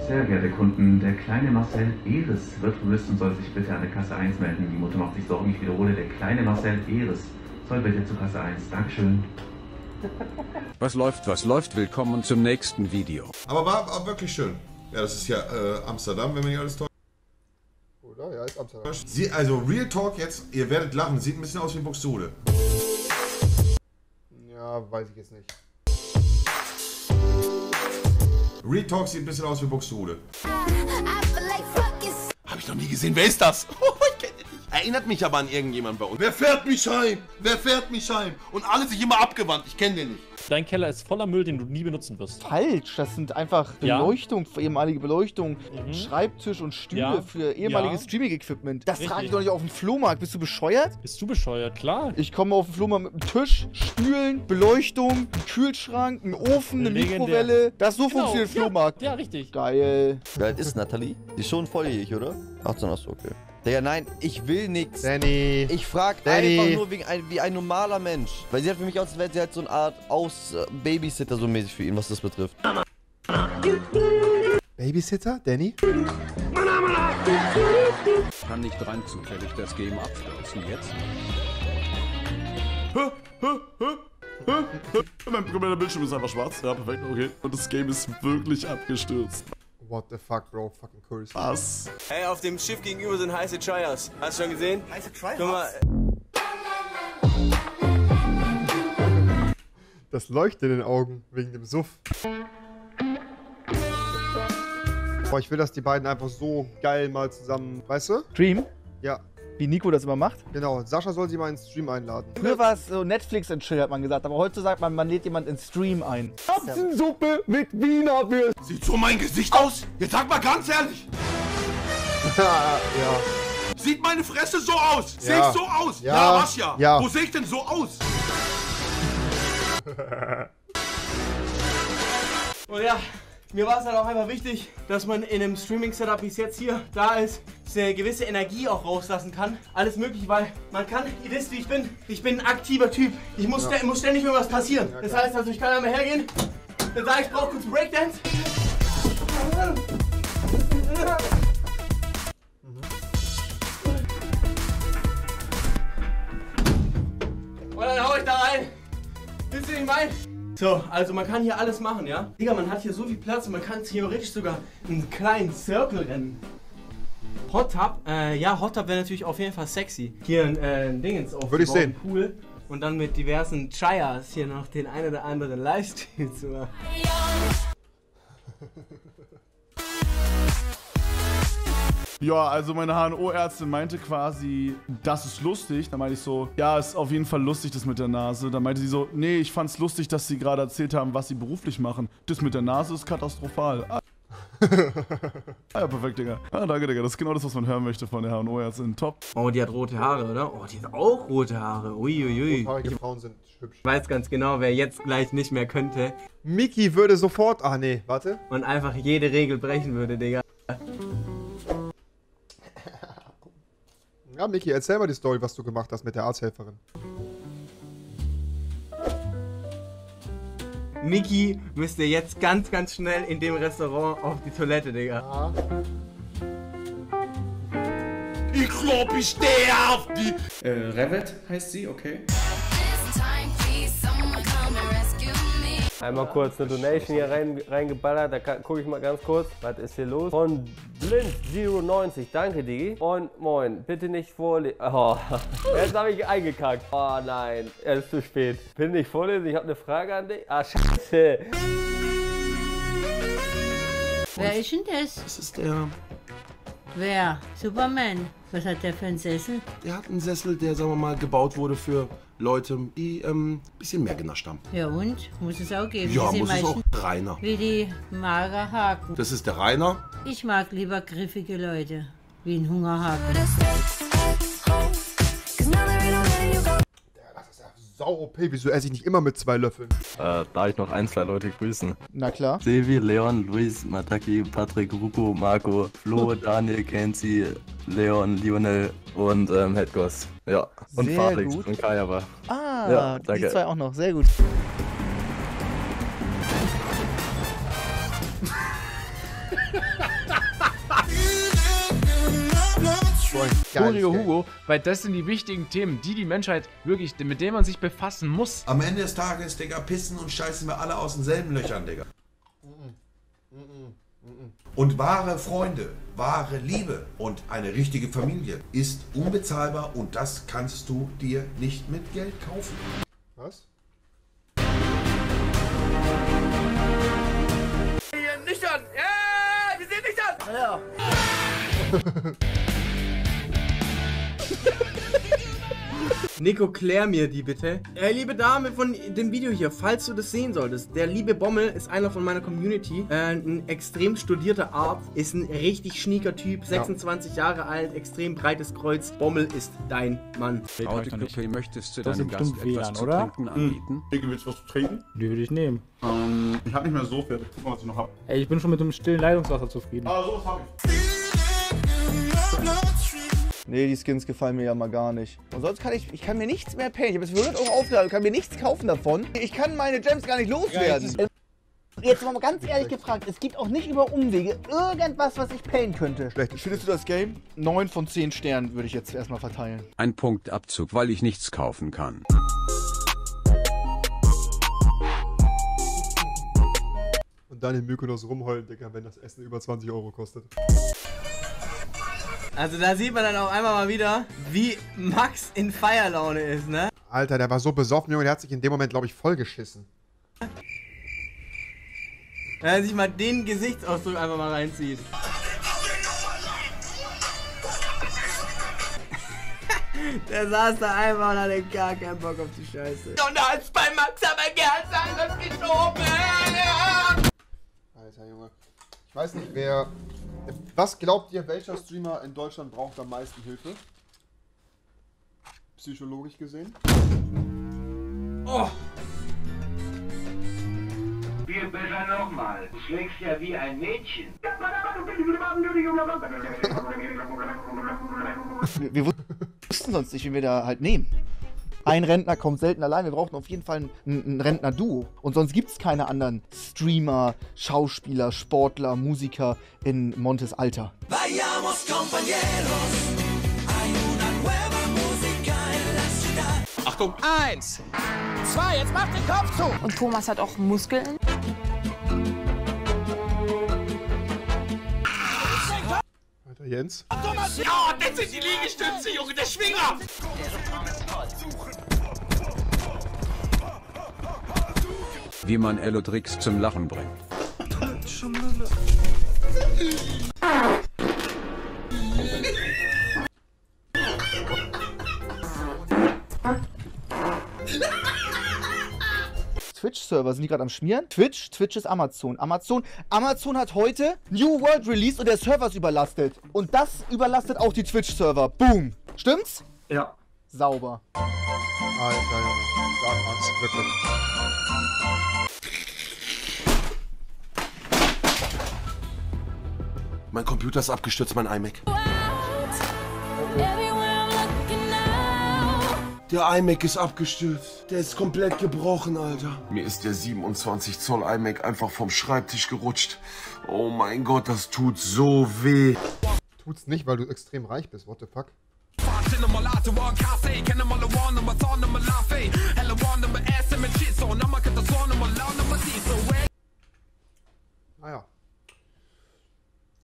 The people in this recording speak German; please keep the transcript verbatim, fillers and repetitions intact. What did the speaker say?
Sehr geehrte Kunden, der kleine Marcel Eres wird vermisst und soll sich bitte an der Kasse eins melden. Die Mutter macht sich Sorgen, ich wiederhole, der kleine Marcel Eres soll bitte zur Kasse eins. Dankeschön. Was läuft, was läuft? Willkommen zum nächsten Video. Aber war, war wirklich schön. Ja, das ist ja äh, Amsterdam, wenn man nicht alles täuscht. Oder? Ja, ist Amsterdam. Sie, also Real Talk jetzt, ihr werdet lachen, sieht ein bisschen aus wie Buxtehude. Ja, weiß ich jetzt nicht. Real Talk sieht ein bisschen aus wie Buxtehude. Hab ich noch nie gesehen. Wer ist das? Oh, ich kenne den nicht. Erinnert mich aber an irgendjemand bei uns. Wer fährt mich heim? Wer fährt mich heim? Und alle sich immer abgewandt. Ich kenne den nicht. Dein Keller ist voller Müll, den du nie benutzen wirst. Falsch, das sind einfach Ja. Beleuchtung, ehemalige Beleuchtung, Mhm. Schreibtisch und Stühle Ja. für ehemaliges Ja. Streaming-Equipment. Das Richtig. trage ich doch nicht auf dem Flohmarkt. Bist du bescheuert? Bist du bescheuert? Klar. Ich komme auf den Flohmarkt mit einem Tisch, Stühlen, Beleuchtung, einen Kühlschrank, einen Ofen, eine Legendär. Mikrowelle. Das so Genau, funktioniert Flohmarkt. Ja, richtig. Geil. Wie alt ist Nathalie? Die ist schon volljährig, oder? achtzehn, achso, okay. Digga, nein, ich will nix. Danny. Ich frag Danny. einfach nur wegen ein, wie ein normaler Mensch. Weil sie hat für mich aus, als wäre sie halt so eine Art Aus-Babysitter so mäßig für ihn, was das betrifft. Babysitter? Danny? Kann nicht rein zufällig das Game abstürzen jetzt? Mein kompletter Bildschirm ist einfach schwarz. Ja, perfekt, okay. Und das Game ist wirklich abgestürzt. What the fuck, bro? Fucking curse. Was? Hey, auf dem Schiff gegenüber sind heiße Tryers. Hast du schon gesehen? Heiße Tryers? Guck mal. Das leuchtet in den Augen wegen dem Suff. Boah, ich will, dass die beiden einfach so geil mal zusammen, weißt du? Stream? Ja. Wie Nico das immer macht? Genau, Sascha soll sie mal ins Stream einladen. Früher war es so Netflix and Chill, hat man gesagt, aber heute sagt man, man lädt jemand ins Stream ein. Erbsensuppe mit Wiener Würstchen. Sieht so mein Gesicht aus? Jetzt sag mal ganz ehrlich. Ja. Sieht meine Fresse so aus? Sehe Ja. ich so aus? Ja. Ja, was ja? Ja. Wo sehe ich denn so aus? Und ja, mir war es halt auch einfach wichtig, dass man in einem Streaming-Setup, wie es jetzt hier da ist, eine gewisse Energie auch rauslassen kann. Alles mögliche, weil man kann, ihr wisst wie ich bin, ich bin ein aktiver Typ. Ich muss, ja. muss ständig irgendwas passieren. Ja, das heißt also, ich kann einmal hergehen, dann sage ich, ich brauche kurz Breakdance. Und dann hau ich da rein. Wisst ihr, wie ich meine? So, also man kann hier alles machen, ja? Digga, man hat hier so viel Platz und man kann theoretisch sogar einen kleinen Circle rennen. Hot Tub, äh, ja, Hot Tub wäre natürlich auf jeden Fall sexy. Hier ein, äh, ein Dingens auf Würde ich sehen. Pool und dann mit diversen Chayas hier noch den ein oder anderen Livestream zu machen. Ja, also meine H N O-Ärztin meinte quasi, das ist lustig. Da meinte ich so, ja, ist auf jeden Fall lustig, das mit der Nase. Da meinte sie so, nee, ich fand's lustig, dass sie gerade erzählt haben, was sie beruflich machen. Das mit der Nase ist katastrophal. Ah, ja, perfekt, Digga. Ah, danke, Digga. Das ist genau das, was man hören möchte von der H N O-Ärztin. Top. Oh, die hat rote Haare, oder? Oh, die hat auch rote Haare. Uiuiui. Rothaarige Frauen sind hübsch. Ich weiß ganz genau, wer jetzt gleich nicht mehr könnte Miki würde sofort... Ah, nee, warte. und einfach jede Regel brechen würde, Digga. Ja, Miki, erzähl mal die Story, was du gemacht hast mit der Arzthelferin. Niki müsste jetzt ganz, ganz schnell in dem Restaurant auf die Toilette, Digga. Ja. Ich glaub, ich stehe auf die... Äh, Revet heißt sie, okay. Einmal kurz eine Donation hier rein, reingeballert, da kann, guck ich mal ganz kurz, was ist hier los? Von Blind null neunzig, danke Digi. Und moin, bitte nicht vorlesen. Oh, jetzt habe ich eingekackt. Oh nein, es ist zu spät. Bitte nicht vorlesen, ich habe eine Frage an dich. Ah, scheiße. Wer ist denn das? Das ist der... Wer? Superman. Was hat der für einen Sessel? Der hat einen Sessel, der, sagen wir mal, gebaut wurde für Leute, die ähm, ein bisschen mehr genascht haben. Ja und? Muss es auch geben. Ja, Die muss sind es auch. meistens Rainer. wie die Magerhaken. Das ist der Rainer. Ich mag lieber griffige Leute. Wie ein Hungerhaken. Sau O P, wieso esse ich nicht immer mit zwei Löffeln? Äh, darf ich noch ein, zwei Leute grüßen? Na klar. Silvi, Leon, Luis, Mataki, Patrick, Ruko, Marco, Flo, Daniel, Kenzie, Leon, Lionel und ähm, Headgos. Ja, und Sehr Felix gut. und Kajaba. Ah, ja, die danke. zwei auch noch. Sehr gut. Hugo Hugo, weil das sind die wichtigen Themen, die die Menschheit wirklich, mit denen man sich befassen muss. Am Ende des Tages, Digga, pissen und scheißen wir alle aus denselben Löchern, Digga. Und wahre Freunde, wahre Liebe und eine richtige Familie ist unbezahlbar und das kannst du dir nicht mit Geld kaufen. Was? Nüchtern! Ja, wir sind nüchtern! Ja. Nico, klär mir die bitte. Äh, liebe Dame von dem Video hier, falls du das sehen solltest, der liebe Bommel ist einer von meiner Community, äh, ein extrem studierter Arzt, ist ein richtig schnieker Typ, sechsundzwanzig ja. Jahre alt, extrem breites Kreuz. Bommel ist dein Mann. Autocafé, möchtest du das deinem Gast etwas W L A N, zu oder? trinken anbieten? Digga, willst du was zu trinken? Die würde ich nehmen. Ähm, ich hab nicht mehr so viel. Guck mal, was ich noch hab. Ey, ich bin schon mit dem stillen Leitungswasser zufrieden. Ah, sowas hab ich. Nee, die Skins gefallen mir ja mal gar nicht. Und sonst kann ich, ich kann mir nichts mehr payen. Ich habe jetzt hundert Euro aufgeladen, kann mir nichts kaufen davon. Ich kann meine Gems gar nicht loswerden. Ja, jetzt mal ganz ehrlich gefragt, es gibt auch nicht über Umwege irgendwas, was ich payen könnte. Schlecht. Findest du das Game? neun von zehn Sternen würde ich jetzt erstmal verteilen. Ein Punktabzug, weil ich nichts kaufen kann. Und dann in Mykonos rumheulen, Digga, wenn das Essen über zwanzig Euro kostet. Also da sieht man dann auch einmal mal wieder, wie Max in Feierlaune ist, ne? Alter, der war so besoffen, Junge, der hat sich in dem Moment, glaube ich, vollgeschissen. Wenn er sich mal den Gesichtsausdruck einfach mal reinzieht. Der saß da einfach und hatte gar keinen Bock auf die Scheiße. Und da hat's bei Max aber ganz anders geschoben. Alter, Junge. Ich weiß nicht, wer... Was glaubt ihr, welcher Streamer in Deutschland braucht am meisten Hilfe? Psychologisch gesehen? Oh! Wir besser nochmal. Du schlägst ja wie ein Mädchen. Wir wussten sonst nicht, wen wir da halt nehmen. Ein Rentner kommt selten allein. Wir brauchen auf jeden Fall ein, ein Rentner-Duo. Und sonst gibt es keine anderen Streamer, Schauspieler, Sportler, Musiker in Montes Alter. Achtung! Eins, zwei, jetzt mach den Kopf zu! Und Thomas hat auch Muskeln. Alter, Jens? Thomas! Ja, das sind die Liegestütze, Junge, der Schwinger! Wie man Elodrix zum Lachen bringt. Twitch-Server sind die gerade am Schmieren. Twitch, Twitch ist Amazon. Amazon, Amazon hat heute New World Release und der Server ist überlastet. Und das überlastet auch die Twitch-Server. Boom. Stimmt's? Ja. Sauber. Alter, Junge. Stark, Max, wirklich. Mein Computer ist abgestürzt, mein iMac. Der iMac ist abgestürzt. Der ist komplett gebrochen, Alter. Mir ist der siebenundzwanzig Zoll iMac einfach vom Schreibtisch gerutscht. Oh mein Gott, das tut so weh. Tut's nicht, weil du extrem reich bist. What the fuck? Naja.